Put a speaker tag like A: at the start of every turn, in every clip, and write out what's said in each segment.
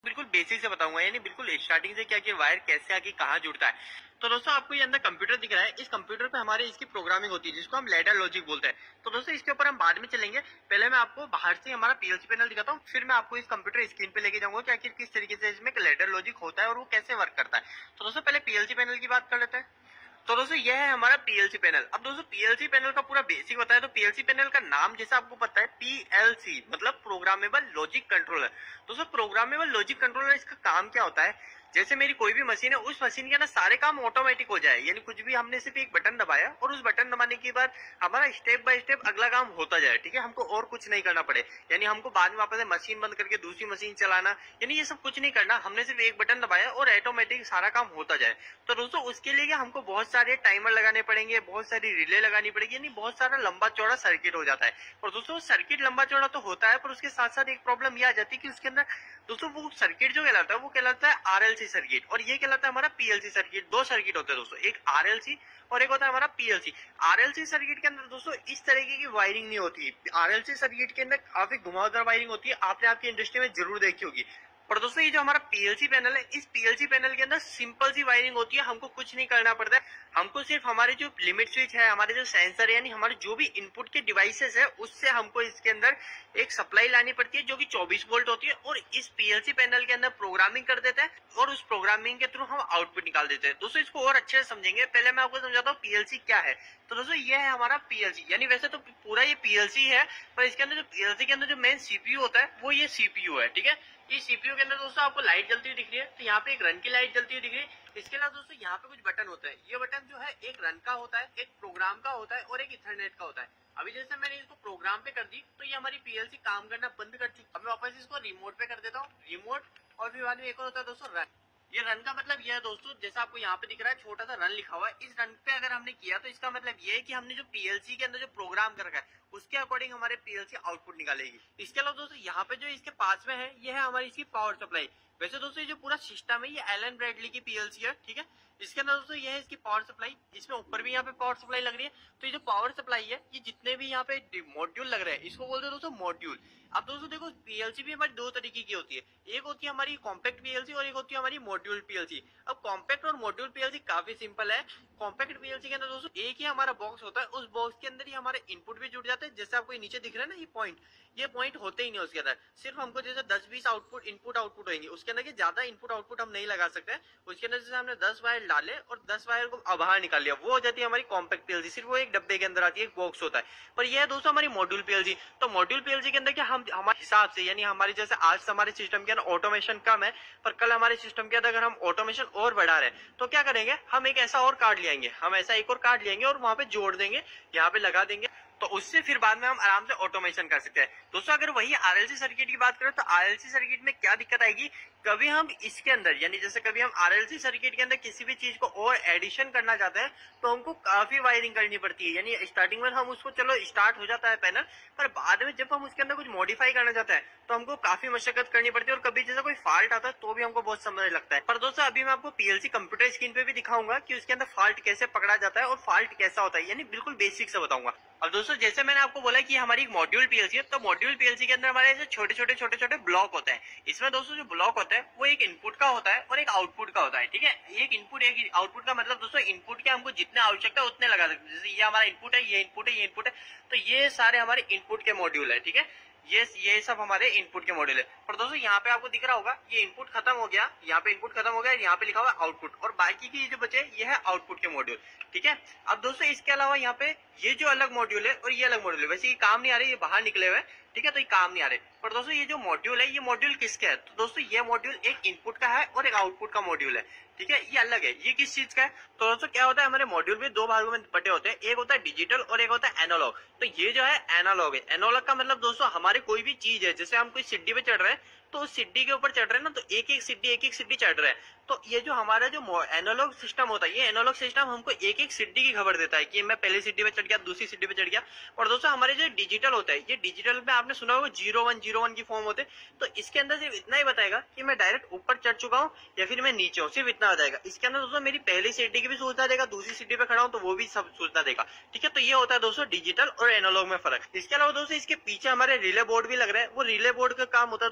A: बिल्कुल बेसिक से बताऊंगा, यानी बिल्कुल स्टार्टिंग से क्या कि वायर कैसे आके कहाँ जुड़ता है। तो दोस्तों आपको ये अंदर कंप्यूटर दिख रहा है, इस कंप्यूटर पे हमारे इसकी प्रोग्रामिंग होती है जिसको हम लैडर लॉजिक बोलते हैं। तो दोस्तों इसके ऊपर हम बाद में चलेंगे, पहले मैं आपको बाहर से हमारा पीएलसी पैनल दिखाता हूँ, फिर मैं आपको इस कंप्यूटर स्क्रीन पे लेके जाऊंगा कि आखिर किस तरीके से इसमें लैडर लॉजिक होता है और वो कैसे वर्क करता है। तो दोस्तों पहले पीएलसी पैनल की बात कर लेते हैं। तो दोस्तों यह है हमारा पीएलसी पैनल। अब दोस्तों पीएलसी पैनल का पूरा बेसिक बताया तो पीएलसी पैनल का नाम जैसा आपको पता है पीएलसी मतलब प्रोग्रामेबल लॉजिक कंट्रोलर। दोस्तों प्रोग्रामेबल लॉजिक कंट्रोलर इसका काम क्या होता है, जैसे मेरी कोई भी मशीन है उस मशीन के ना सारे काम ऑटोमेटिक हो जाए, यानी कुछ भी हमने सिर्फ एक बटन दबाया और उस बटन दबाने के बाद हमारा स्टेप बाय स्टेप अगला काम होता जाए, ठीक है, हमको और कुछ नहीं करना पड़े, यानी हमको बाद में वापस मशीन बंद करके दूसरी मशीन चलाना, यानी ये सब कुछ नहीं करना, हमने सिर्फ एक बटन दबाया और ऑटोमेटिक सारा काम होता जाए। तो दोस्तों उसके लिए हमको बहुत सारे टाइमर लगाने पड़ेंगे, बहुत सारी रिले लगानी पड़ेगी, यानी बहुत सारा लंबा चौड़ा सर्किट हो जाता है। और दोस्तों सर्किट लंबा चौड़ा तो होता है, पर उसके साथ साथ एक प्रॉब्लम ये आ जाती है कि उसके अंदर दोस्तों वो सर्किट जो कहलाता है वो कहलाता है आरएलसी सर्किट, और ये कहलाता है हमारा पीएलसी सर्किट। दो सर्किट होते हैं दोस्तों, एक आरएलसी और एक होता है हमारा पीएलसी। आरएलसी सर्किट के अंदर दोस्तों इस तरीके की वायरिंग नहीं होती, आरएलसी सर्किट के अंदर काफी घुमावदार वायरिंग होती है, आपने आपकी इंडस्ट्री में जरूर देखी होगी। पर दोस्तों ये जो हमारा पीएलसी पैनल है, इस पीएलसी पैनल के अंदर सिंपल सी वायरिंग होती है, हमको कुछ नहीं करना पड़ता है, हमको सिर्फ हमारे जो लिमिट स्विच है, हमारे जो सेंसर है, यानी हमारे जो भी इनपुट के डिवाइसेस है उससे हमको इसके अंदर एक सप्लाई लानी पड़ती है जो कि 24 वोल्ट होती है, और इस पीएलसी पैनल के अंदर प्रोग्रामिंग कर देते हैं और उस प्रोग्रामिंग के थ्रू हम आउटपुट निकाल देते हैं। दोस्तों इसको और अच्छे से समझेंगे, पहले मैं आपको समझाता हूँ पीएलसी क्या है। तो दोस्तों ये है हमारा पीएलसी, यानी वैसे तो पूरा ये पीएलसी है, पर इसके अंदर जो पीएलसी के अंदर जो मेन सीपीयू होता है वो ये सीपीयू है, ठीक है। इस सीपीयू के अंदर दोस्तों आपको लाइट जलती हुई दिख रही है, तो यहाँ पे एक रन की लाइट जलती हुई दिख रही है। इसके अलावा दोस्तों यहाँ पे कुछ बटन होते हैं, ये बटन जो है एक रन का होता है, एक प्रोग्राम का होता है और एक इथरनेट का होता है। अभी जैसे मैंने इसको प्रोग्राम पे कर दी तो ये हमारी पीएलसी काम करना बंद कर चुकी। अब मैं वापस इसको रिमोट पे कर देता हूँ, रिमोट, और फिर बाद में एक और होता है दोस्तों रन। ये रन का मतलब ये है दोस्तों, जैसा आपको यहाँ पे दिख रहा है छोटा सा रन लिखा हुआ है, इस रन पे अगर हमने किया तो इसका मतलब ये है कि हमने जो पीएलसी के अंदर जो प्रोग्राम कर रखा है उसके अकॉर्डिंग हमारे पीएलसी आउटपुट निकालेगी। इसके अलावा दोस्तों यहाँ पे जो इसके पास में है ये है हमारी इसकी पावर सप्लाई। वैसे दोस्तों ये जो पूरा सिस्टम है ये एलन ब्रैडली की पीएलसी है, ठीक है। इसके अंदर दोस्तों ये है इसकी पावर सप्लाई, इसमें ऊपर भी यहाँ पे पावर सप्लाई लग रही है। तो ये जो पावर सप्लाई है ये जितने भी यहाँ पे मॉड्यूल लग रहे हैं इसको बोलते हैं दोस्तों मॉड्यूल। अब दोस्तों देखो पीएलसी भी हमारी दो तरीके की होती है, एक होती है हमारी कॉम्पैक्ट पीएलसी और एक होती है हमारी मॉड्यूल पीएलसी। अब कॉम्पैक्ट और मॉड्यूल पीएलसी काफी सिंपल है। कॉम्पैक्ट पीएलसी के अंदर दोस्तों एक ही हमारा बॉक्स होता है, उस बॉक्स के अंदर ही हमारे इनपुट भी जुड़ जाते हैं, जैसे आपको नीचे दिख रहा है ना ये पॉइंट होते ही नहीं उसके अंदर, सिर्फ हमको जैसे 10-20 आउटपुट इनपुट आउटपुट होंगे, उसके अंदर ज्यादा इनपुट आउटपुट हम नहीं लगा सकते। उसके अंदर जैसे हमने 10 वायर डाले और 10 वायर को बाहर निकाल लिया, वो हो जाती है हमारी कॉम्पैक्ट पीएलसी, सिर्फ वो एक डब्बे के अंदर आती है, एक बॉक्स होता है। पर यह है दोस्तों हमारी मॉड्यूल पीएलसी। तो मॉड्यूल पीएलसी के अंदर क्या हम हमारे हिसाब से, यानी हमारे जैसे आज हमारे सिस्टम के अंदर ऑटोमेशन कम है, पर कल हमारे सिस्टम के अंदर अगर हम ऑटोमेशन और बढ़ा रहे हैं तो क्या करेंगे, हम एक ऐसा और कार्ड ले आएंगे, हम ऐसा एक और कार्ड लेंगे और वहां पे जोड़ देंगे, यहाँ पे लगा देंगे, तो उससे फिर बाद में हम आराम से ऑटोमेशन कर सकते हैं। दोस्तों अगर वही आरएलसी सर्किट की बात करें तो आरएलसी सर्किट में क्या दिक्कत आएगी, कभी हम इसके अंदर यानी जैसे कभी हम आरएलसी सर्किट के अंदर किसी भी चीज को और एडिशन करना चाहते हैं तो हमको काफी वायरिंग करनी पड़ती है, यानी स्टार्टिंग में हम उसको चलो स्टार्ट हो जाता है पैनल, पर बाद में जब हम उसके अंदर कुछ मॉडिफाई करना चाहते हैं तो हमको काफी मशक्कत करनी पड़ती है, और कभी जैसा कोई फॉल्ट आता है तो भी हमको बहुत समय लगता है। पर दोस्तों अभी मैं आपको पीएलसी कंप्यूटर स्क्रीन पे भी दिखाऊंगा कि उसके अंदर फॉल्ट कैसे पकड़ा जाता है और फॉल्ट कैसा होता है, यानी बिल्कुल बेसिक से बताऊंगा। अब दोस्तों जैसे मैंने आपको बोला कि हमारी एक मॉड्यूल पीएलसी है, तो मॉड्यूल पीएलसी के अंदर हमारे ऐसे छोटे छोटे ब्लॉक होते हैं। इसमें दोस्तों जो ब्लॉक होता है वो एक इनपुट का होता है और एक आउटपुट का होता है, ठीक है। एक इनपुट एक आउटपुट का मतलब दोस्तों इनपुट के हमको जितने आवश्यकता है उतने लगा सकते हैं, जैसे ये हमारा इनपुट है, ये इनपुट है, ये इनपुट है, तो ये सारे हमारे इनपुट के मॉड्यूल है, ठीक है। ये सब हमारे इनपुट के मॉड्यूल है। पर दोस्तों यहाँ पे आपको दिख रहा होगा ये इनपुट खत्म हो गया, यहाँ पे इनपुट खत्म हो गया, यहाँ पे लिखा हुआ आउटपुट, और बाकी की जो बचे ये है आउटपुट के मॉड्यूल, ठीक है। अब दोस्तों इसके अलावा यहाँ पे ये जो अलग मॉड्यूल है और ये अलग मॉड्यूल है, वैसे ये काम नहीं आ रहे, ये बाहर निकले हुए, ठीक है, तो ये काम नहीं आ रहे। पर दोस्तों ये जो मॉड्यूल है ये मॉड्यूल किसका है, तो दोस्तों ये मॉड्यूल एक इनपुट का है और एक आउटपुट का मॉड्यूल है, ठीक है, ये अलग है। ये किस चीज का है, तो दोस्तों क्या होता है हमारे मॉड्यूल में दो भागों में बटे होते हैं, एक होता है डिजिटल और एक होता है एनालॉग। तो ये जो है एनालॉग है। एनालॉग का मतलब दोस्तों हमारे कोई भी चीज है, जैसे हम कोई सीढ़ी पे चढ़ रहे हैं तो उस सीढ़ी के ऊपर चढ़ रहे हैं ना, तो एक एक सीढ़ी चढ़ रहे हैं, तो ये जो हमारा जो एनालॉग सिस्टम होता है, ये एनालॉग सिस्टम हमको एक एक सीढ़ी की खबर देता है कि मैं पहली सीढ़ी पे चढ़ गया, दूसरी सीढ़ी पे चढ़ गया। और दोस्तों हमारे जो डिजिटल होता है, ये डिजिटल में आपने सुना होगा 0101 की फॉर्म होते, तो इसके अंदर सिर्फ इतना ही बताएगा कि मैं डायरेक्ट ऊपर चढ़ चुका हूँ या फिर मैं नीचे हूँ, सिर्फ इतना बताएगा। इसके अंदर दोस्तों मेरी पहली सीढ़ी की भी सूचना देगा, दूसरी सीढ़ी पे खड़ा हूँ तो वो भी सब सूचना देगा, ठीक है। तो ये होता है दोस्तों डिजिटल और एनालॉग में फर्क। इसके अलावा दोस्तों इसके पीछे हमारे रिले बोर्ड भी लग रहा है, वो रिले बोर्ड का काम होता है दोस्तों जब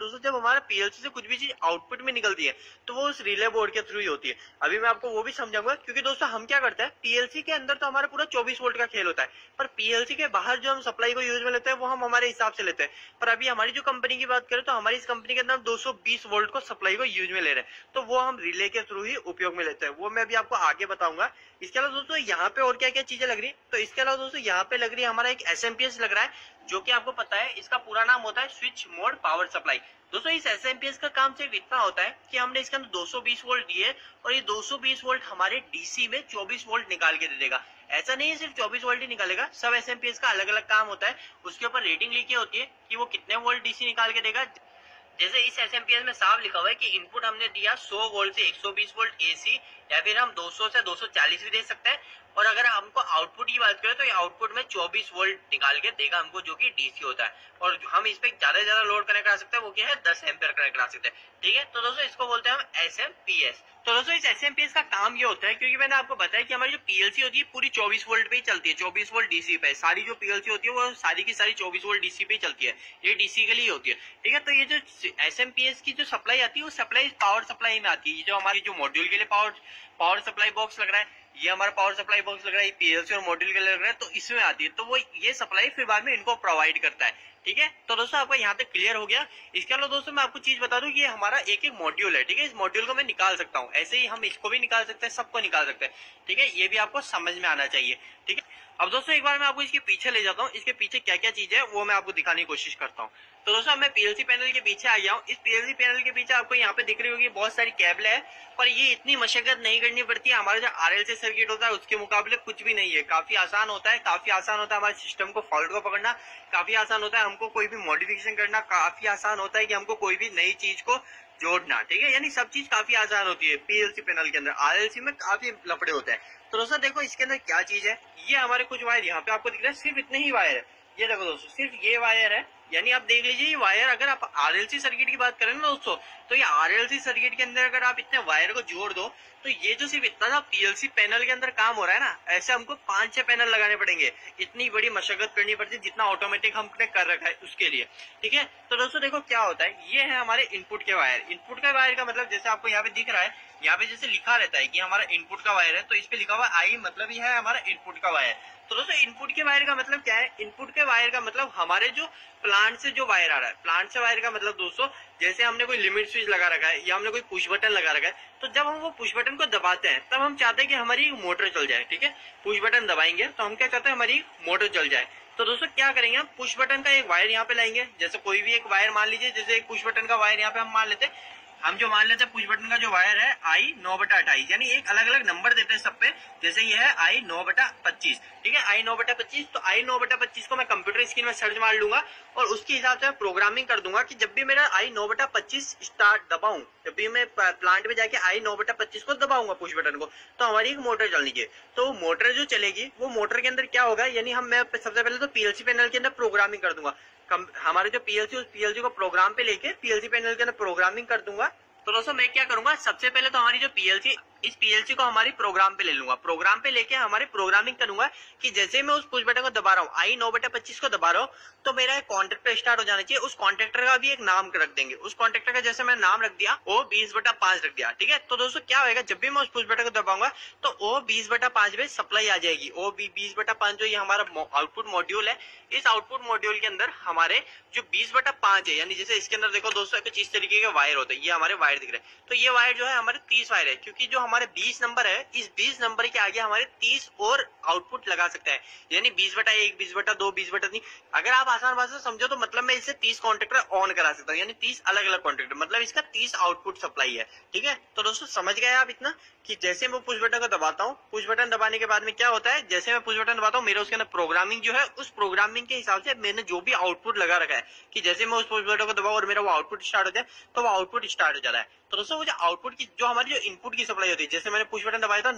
A: हमारा पीएलसी से कुछ भी चीज आउटपुट में निकलती है तो वो उस रिले बोर्ड के थ्रू ही होती है। अभी मैं आपको वो भी समझाऊंगा, क्योंकि दोस्तों हम क्या करते हैं, पीएलसी के अंदर तो हमारा पूरा 24 वोल्ट का खेल होता है, पर पीएलसी के बाहर जो हम सप्लाई को यूज में लेते हैं वो हम हमारे हिसाब से लेते हैं। पर अभी हमारी जो कंपनी की बात करें तो हमारी इस कंपनी के अंदर 220 वोल्ट को सप्लाई को यूज में ले रहे हैं, तो वो हम रिले के थ्रू ही उपयोग में लेते हैं। वो मैं भी आपको आगे बताऊंगा। इसके अलावा दोस्तों यहाँ पे और क्या क्या चीजें लग रही है, तो इसके अलावा दोस्तों यहाँ पे लग रही है हमारा एक एसएमपीएस लग रहा है, जो कि आपको पता है इसका पूरा नाम होता है स्विच मोड पावर सप्लाई। दोस्तों इस एसएमपीएस का काम सिर्फ इतना होता है कि हमने इसके अंदर 220 वोल्ट दिए और ये 220 वोल्ट हमारे डीसी में 24 वोल्ट निकाल के दे देगा। ऐसा नहीं है सिर्फ 24 वोल्ट ही निकालेगा, सब एसएमपीएस का अलग अलग काम होता है, उसके ऊपर रेटिंग लिखी होती है कि वो कितने वोल्ट डीसी निकाल के देगा। जैसे इस एसएमपीएस में साफ लिखा हुआ है कि इनपुट हमने दिया 100 वोल्ट से 120 वोल्ट एसी, या फिर हम 200 से 240 भी दे सकते हैं। और अगर हमको आउटपुट की बात करें तो ये आउटपुट में 24 वोल्ट निकाल के देगा हमको, जो कि डीसी होता है। और हम इस पे ज्यादा से ज्यादा लोड कनेक्ट करा सकते हैं, वो क्या है 10 एम्पियर कनेक्ट करा सकते हैं। ठीक है, तो दोस्तों इसको बोलते हैं हम एसएमपीएस। तो दोस्तों इस एसएमपीएस का काम ये होता है, क्योंकि मैंने आपको बताया कि हमारी जो पीएलसी होती है पूरी 24 वोल्ट पे ही चलती है, 24 वोल्ट डीसी पे। सारी जो पीएलसी होती है वो सारी की सारी 24 वोल्ट डीसी पे ही चलती है, ये डीसी के लिए होती है। ठीक है, तो ये जो एसएमपीएस की जो सप्लाई आती है वो सप्लाई पावर सप्लाई में आती है। जो हमारी जो मॉड्यूल के लिए पावर सप्लाई बॉक्स लग रहा है, ये हमारा पावर सप्लाई बॉक्स लग रहा है, पीएलसी और मॉड्यूल के लिए लग रहा है, तो इसमें आती है। तो वो ये सप्लाई फिर बाद में इनको प्रोवाइड करता है। ठीक है, तो दोस्तों आपका यहाँ तक क्लियर हो गया। इसके अलावा दोस्तों मैं आपको चीज बता दूं, ये हमारा एक एक मॉड्यूल है। ठीक है, इस मॉड्यूल को मैं निकाल सकता हूँ, ऐसे ही हम इसको भी निकाल सकते हैं, सबको निकाल सकते हैं। ठीक है, ये भी आपको समझ में आना चाहिए। ठीक है, अब दोस्तों एक बार मैं आपको इसके पीछे ले जाता हूँ, इसके पीछे क्या क्या चीज है वो मैं आपको दिखाने की कोशिश करता हूँ। तो दोस्तों मैं पीएलसी पैनल के पीछे आ गया हूँ। इस पीएलसी पैनल के पीछे आपको यहाँ पे दिख रही होगी बहुत सारी केबल है, पर ये इतनी मशक्कत नहीं करनी पड़ती है। हमारा जो आरएलसी सर्किट होता है उसके मुकाबले कुछ भी नहीं है, काफी आसान होता है। काफी आसान होता है हमारे सिस्टम को फॉल्ट को पकड़ना, काफी आसान होता है हमको कोई भी मॉडिफिकेशन करना, काफी आसान होता है कि हमको कोई भी नई चीज को जोड़ना। ठीक है, यानी सब चीज काफी आसान होती है पीएलसी पैनल के अंदर। आरएलसी में काफी लफड़े होते हैं। तो दोस्तों देखो इसके अंदर क्या चीज है, ये हमारे कुछ वायर यहाँ पे आपको दिख रहा है, सिर्फ इतने ही वायर है। ये देखो दोस्तों सिर्फ ये वायर है, यानी आप देख लीजिए ये वायर, अगर आप आरएलसी सर्किट की बात करें ना दोस्तों, तो ये आरएलसी सर्किट के अंदर अगर आप इतने वायर को जोड़ दो तो ये जो सिर्फ इतना सा पीएलसी पैनल के अंदर काम हो रहा है ना, ऐसे हमको 5-6 पैनल लगाने पड़ेंगे। इतनी बड़ी मशक्कत करनी पड़ती है जितना ऑटोमेटिक हमने कर रखा है उसके लिए। ठीक है, तो दोस्तों देखो क्या होता है, ये है हमारे इनपुट के वायर। इनपुट के वायर का मतलब जैसे आपको यहाँ पे दिख रहा है, यहाँ पे जैसे लिखा रहता है कि हमारा इनपुट का वायर है, तो इस पे लिखा हुआ आई, मतलब ये है हमारा इनपुट का वायर। तो दोस्तों इनपुट के वायर का मतलब क्या है, इनपुट के वायर का मतलब हमारे जो प्लांट से जो वायर आ रहा है, प्लांट से वायर का मतलब दोस्तों जैसे हमने कोई लिमिट स्विच लगा रखा है या हमने कोई पुश बटन लगा रखा है, तो जब हम वो पुश बटन को दबाते हैं तब हम चाहते हैं कि हमारी मोटर चल जाए। ठीक है, पुश बटन दबाएंगे तो हम क्या चाहते हैं, हमारी मोटर चल जाए। तो दोस्तों क्या करेंगे, हम पुश बटन का एक वायर यहाँ पे लाएंगे, जैसे कोई भी एक वायर मान लीजिए, जैसे एक पुश बटन का वायर यहाँ पे हम मान लेते हैं, हम जो मान लेते हैं पुश बटन का जो वायर है आई 9/28, यानी एक अलग अलग नंबर देते हैं सब पे, जैसे ये है आई 9/25। ठीक है, आई 9/25, तो आई 9/25 को मैं कंप्यूटर स्क्रीन में सर्च मार लूंगा और उसके हिसाब से मैं प्रोग्रामिंग कर दूंगा कि जब भी मेरा आई 9/25 स्टार्ट दबाऊं, जब भी मैं प्लांट में जाके आई 9/25 को दबाऊंगा पुश बटन को, तो हमारी एक मोटर चलनी चाहिए। तो मोटर जो चलेगी वो मोटर के अंदर क्या होगा, यानी मैं सबसे पहले तो पीएलसी पैनल के अंदर प्रोग्रामिंग कर दूंगा। हमारे जो पीएलसी, उस पीएलसी को प्रोग्राम पे लेके पीएलसी पैनल के अंदर प्रोग्रामिंग कर दूंगा। तो दोस्तों मैं क्या करूंगा, सबसे पहले तो हमारी जो पीएलसी, इस पीएलसी को हमारी प्रोग्राम पे ले लूंगा। प्रोग्राम पे लेके हमारे प्रोग्रामिंग करूंगा कि जैसे मैं उस पुश बटन को दबा रहा हूँ, आई 9/25 को दबा रहा हूँ, तो मेरा एक कॉन्ट्रैक्टर स्टार्ट हो जाना चाहिए। उस कॉन्ट्रैक्टर का भी एक नाम रख देंगे। उस कॉन्ट्रैक्टर का जैसे मैं नाम रख दिया ओ 20/5 रख दिया। ठीक है, तो दोस्तों क्या होगा, जब भी मैं उस पुश बटन को दबाऊंगा तो ओ 20/5 में सप्लाई आ जाएगी। ओ 20/5 जो ये हमारा आउटपुट मॉड्यूल है, इस आउटपुट मॉड्यूल के अंदर हमारे जो 20/5 है, यानी जैसे इसके अंदर देखो दोस्तों कुछ इस तरीके के वायर होते हैं, ये हमारे वायर दिख रहे हैं, तो ये वायर जो है हमारे 30 वायर है, क्योंकि जो हमारे 20 नंबर है, इस 20 नंबर के आगे हमारे 30 और आउटपुट लगा सकते हैं, यानी 20/1, 20/2, 20/3। अगर आप आसान भाषा से समझो तो मतलब मैं इससे 30 कॉन्ट्रैक्टर ऑन करा सकता हूँ, यानी 30 अलग अलग कॉन्ट्रैक्टर, मतलब इसका 30 आउटपुट सप्लाई है। ठीक है, तो दोस्तों समझ गए आप इतना कि जैसे मैं पुश बटन को दबाता हूँ, पुश बटन दबाने के बाद में क्या होता है, जैसे मैं पुश बटन दबाता हूँ, मेरा उसके अंदर प्रोग्रामिंग जो है, उस प्रोग्रामिंग के हिसाब से मैंने जो भी आउटपुट लगा रखा है कि जैसे मैं उस पुश बटन को दबाऊं और मेरा वो आउटपुट स्टार्ट हो जाए, तो वो आउटपुट स्टार्ट हो जाता है। तो दोस्तों वो जो आउटपुट की, जो हमारी जो इनपुट की सप्लाई होती है, जैसे मैंने पुश बटन दबाया था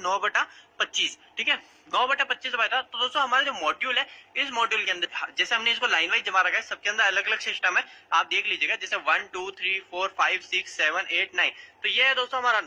A: 9/25, ठीक है, 9/25 दबाया था, तो दोस्तों हमारा जो मॉड्यूल है, इस मॉड्यूल के अंदर जैसे हमने इसको लाइन वाइज जमा रखा है, सबके अंदर अलग अलग सिस्टम है, आप देख लीजिएगा, जैसे 1 2 3 4 5 6 7 8 9, तो ये है दोस्तों हमारा 9।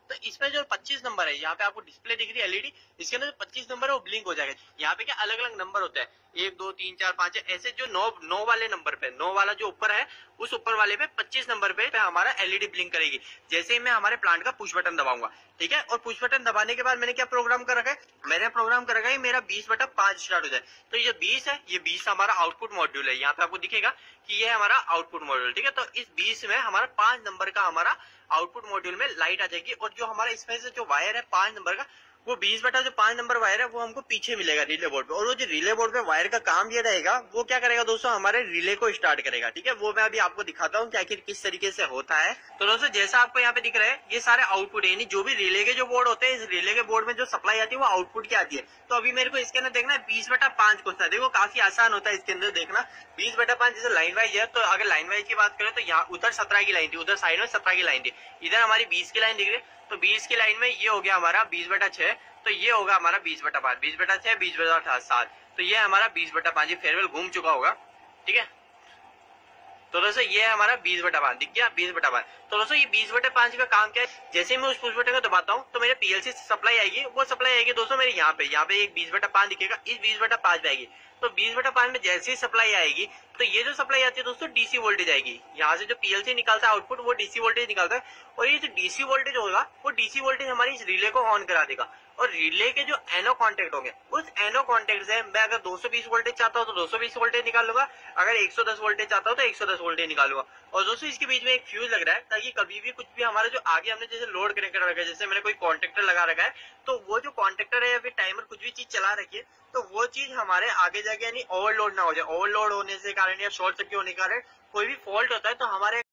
A: तो इसमें जो 25 नंबर है, यहाँ पे आपको डिस्प्ले दिख रही है एलईडी, इसके अंदर जो 25 नंबर है वो ब्लिंक हो जाएगा। यहाँ पे क्या अलग अलग नंबर होते हैं, 1 2 3 4 5 ऐसे जो 9 वाले नंबर पे, 9 वाला जो ऊपर है उस ऊपर वाले पे 25 नंबर पे हमारा एलईडी ब्लिंक करेगी जैसे ही मैं हमारे प्लांट का पुश बटन दबाऊंगा। ठीक है, और पुश बटन दबाने के बाद मैंने क्या प्रोग्राम कर रखा है, मैंने प्रोग्राम कर रखा है मेरा 20/5 स्टार्ट हो जाए। तो ये 20 है, ये 20 हमारा आउटपुट मॉड्यूल है, यहाँ पे आपको दिखेगा कि ये हमारा आउटपुट मॉड्यूल। ठीक है, तो इस 20 में हमारा 5 नंबर का हमारा आउटपुट मॉड्यूल में लाइट आ जाएगी, और जो हमारा इसमें से जो वायर है 5 नंबर का, वो 20/5 नंबर वायर है वो हमको पीछे मिलेगा रिले बोर्ड पे। और वो जो रिले बोर्ड पे वायर का काम ये रहेगा, वो क्या करेगा दोस्तों, हमारे रिले को स्टार्ट करेगा। ठीक है, वो मैं अभी आपको दिखाता हूँ कि आखिर किस तरीके से होता है। तो दोस्तों जैसा आपको यहाँ पे दिख रहा है, ये सारे आउटपुट है, यानी जो भी रिले के जो बोर्ड होते हैं, इस रिले के बोर्ड में जो सप्लाई आती है वो आउटपुट की आती है। तो अभी मेरे को इसके अंदर देखना है 20/5 क्वेश्चन है। देखो काफी आसान होता है इसके अंदर देखना, 20/5 जैसे लाइन वाइज है। तो अगर लाइन वाइज की बात करें तो यहाँ उधर 17 की लाइन थी, उधर साइड में 17 की लाइन थी, इधर हमारी 20 की लाइन दिख रही है। तो 20 की लाइन में ये हो गया हमारा 20/6, तो ये होगा हमारा 20/5, 20/6, 20/7, तो ये हमारा 20/5, ये फेयरवेल घूम चुका होगा। ठीक है, तो दोस्तों ये है हमारा 20/5, दिख गया 20/5। तो दोस्तों ये 20/5 का काम क्या है, जैसे मैं उस पुश बटन को दबाता हूँ तो मेरे पीएलसी से सप्लाई आएगी, वो सप्लाई आएगी दोस्तों मेरे यहाँ पे एक 20/5 दिखेगा, इस 20/5 पे आएगी। तो 20/5 में जैसे ही सप्लाई आएगी, तो ये जो सप्लाई आती है दोस्तों डीसी वोल्टेज आएगी, यहाँ से जो पीएलसी निकालता है आउटपुट वो डीसी वोल्टेज निकालता है, और ये जो डीसी वोल्टेज होगा वो डीसी वोल्टेज हमारी इस रिले को ऑन करा देगा। और रिले के जो एनो कॉन्टेक्ट होंगे, उस एनो कॉन्टेक्ट से मैं अगर 220 वोल्टेज चाहता हूँ तो 220 वोल्टेज निकाल लूंगा, अगर 110 वोल्टेज चाहता हूँ तो 110 वोल्टेज निकालूंगा। और दोस्तों इसके बीच में एक फ्यूज लग रहा है, ताकि कभी भी कुछ भी हमारा जो आगे हमने जैसे लोड कनेक्ट कर रखा है, जैसे मैंने कोई कॉन्टेक्टर लगा रखा है, तो वो जो कॉन्टेक्टर है या फिर टाइमर कुछ भी चीज चला रखी है, तो वो चीज हमारे आगे जाके यानी ओवरलोड ना हो जाए। ओवरलोड होने से कारण या शॉर्ट सर्किट होने के कारण कोई भी फॉल्ट होता है तो हमारे